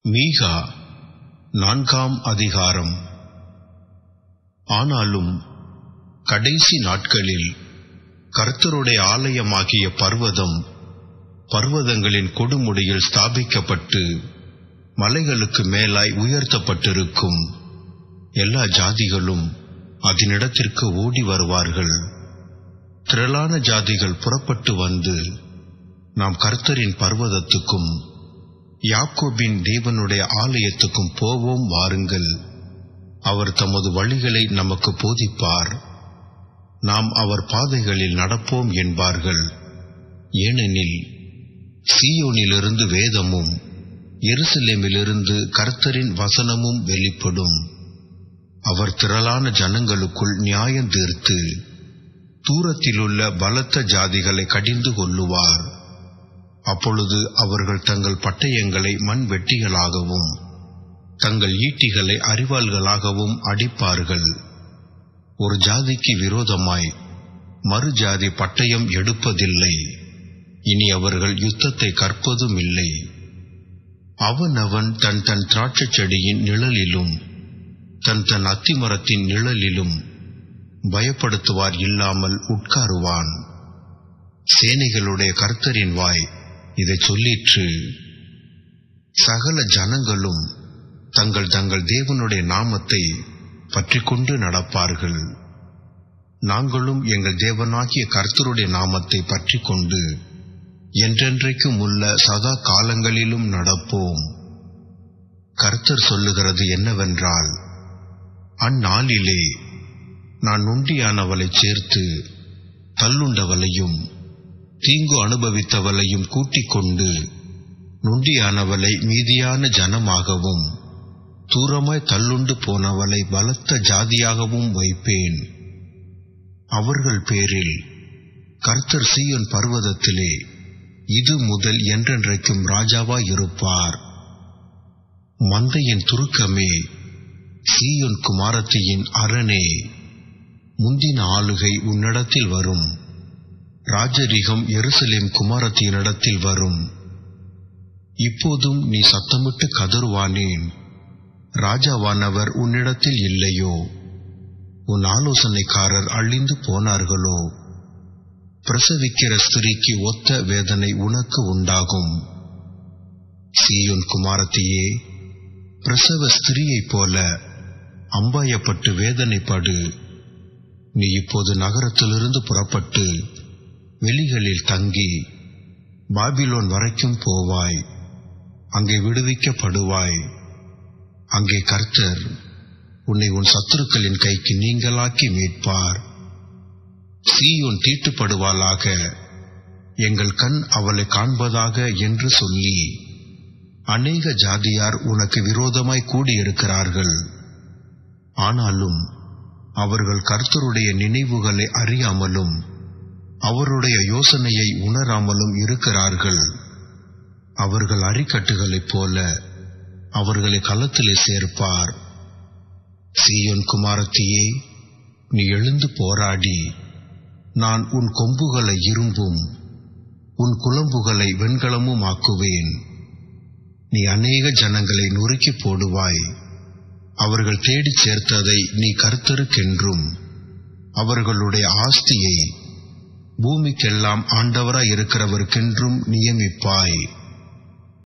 மீகா 4ஆம் அதிகாரம். ஆனாலும் கடைசி நாட்களில் கர்த்தருடைய ஆலயமாகிய பர்வதம் பர்வதங்களின் கொடுமுடியில் ஸ்தாபிக்கப்பட்டு மலைகளுக்கு மேலாய் உயர்த்தப்பட்டிருக்கும். எல்லா ஜாதிகளும் அதனிடத்திற்கு ஓடி வருவார்கள். திரளான ஜாதிகள் புறப்பட்டு வந்து, நாம் கர்த்தரின் பர்வதத்துக்கும் யாக்கோபின் தேவனுடைய ஆலயத்துக்கும் போவோம் வாருங்கள். அவர் தமது வழிகளை நமக்கு போதிப்பார். நாம் அவர் பாதைகளில் நடப்போம் என்பார்கள். ஏனெனில் சீயோனிலிருந்து வேதமும் எருசலேமிலிருந்து கர்த்தரின் வசனமும் வெளிப்படும். அவர் திரளான ஜனங்களுக்குள் நியாயம் தீர்த்து தூரத்திலுள்ள பலத்த ஜாதிகளை கடிந்து கொள்ளுவார். அப்பொழுது அவர்கள் தங்கள் பட்டயங்களை மண் வெட்டிகளாகவும் தங்கள் ஈட்டிகளை அரிவாள்களாகவும் அடிப்பார்கள். ஒரு ஜாதிக்கு விரோதமாய் மறு ஜாதி பட்டயம் எடுப்பதில்லை. இனி அவர்கள் யுத்தத்தை கற்பதும் இல்லை. அவனவன் தன் தன் திராட்சை செடியின் நிழலிலும் தன் தன் அத்திமரத்தின் நிழலிலும் பயப்படுத்துவார் இல்லாமல் உட்காருவான். சேனைகளுடைய கர்த்தரின் வாய் இதை சொல்லிற்று. சகல ஜனங்களும் தங்கள் தங்கள் தேவனுடைய நாமத்தை பற்றி கொண்டு நடப்பார்கள். நாங்களும் எங்கள் தேவனாகிய கர்த்தருடைய நாமத்தை பற்றி கொண்டு என்றென்றைக்கும் உள்ள சதா காலங்களிலும் நடப்போம். கர்த்தர் சொல்லுகிறது என்னவென்றால், அந்நாளிலே நான் நொண்டியானவளை சேர்த்து தள்ளுண்டவளையும் தீங்கு அனுபவித்தவளையும் கூட்டிக் கொண்டு நொண்டியானவளை மீதியான ஜனமாகவும் தூரமாய் தள்ளுண்டு போனவளை பலத்த ஜாதியாகவும் வைப்பேன். அவர்கள் பேரில் கர்த்தர் சீயோன் பர்வதத்திலே இது முதல் என்றென்றைக்கும் ராஜாவாய் இருப்பார். மந்தையின் துருக்கமே, சீயோன் குமாரத்தியின் அரணே, முந்தின ஆளுகை உன்னிடத்தில் வரும். ராஜரிகம் எருசலேம் குமாரத்தியினிடத்தில் வரும். இப்போதும் நீ சத்தமிட்டு கதறுவானேன்? ராஜாவானவர் உன்னிடத்தில் இல்லையோ? உன் ஆலோசனைக்காரர் அழிந்து போனார்களோ? பிரசவிக்கிற ஸ்திரீக்கு ஒத்த வேதனை உனக்கு உண்டாகும். சீயோன் குமாரத்தியே, பிரசவ ஸ்திரீயைப் போல அம்பாயப்பட்டு வேதனைப்படு. நீ இப்போது நகரத்திலிருந்து புறப்பட்டு வெளிகளில் தங்கி பாபிலோன் வரைக்கும் போவாய். அங்கே விடுவிக்கப்படுவாய். அங்கே கர்த்தர் உன்னை உன் சத்துருக்களின் கைக்கு நீங்களாக்கி மீட்பார். சீயோன் தீட்டுப்படுவாளாக, எங்கள் கண் அவளை காண்பதாக என்று சொல்லி அநேக ஜாதியார் உனக்கு விரோதமாய் கூடியிருக்கிறார்கள். ஆனாலும் அவர்கள் கர்த்தருடைய நினைவுகளை அறியாமலும் அவருடைய யோசனையை உணராமலும் இருக்கிறார்கள். அவர்கள் அரிக்கட்டுகளைப் போல அவர்களை களத்திலே சேர்ப்பார். சீயோன் குமாரத்தியே, நீ எழுந்து போராடி, நான் உன் கொம்புகளை இரும்பும் உன் குளம்புகளை வெண்கலமும் ஆக்குவேன். நீ அநேக ஜனங்களை நொறுக்கி போடுவாய். அவர்கள் தேடிச் சேர்த்ததை நீ கர்த்தருக்கென்றும் அவர்களுடைய ஆஸ்தியை பூமிக்கெல்லாம் ஆண்டவராய் இருக்கிறவருக்கென்றும் நியமிப்பாய்.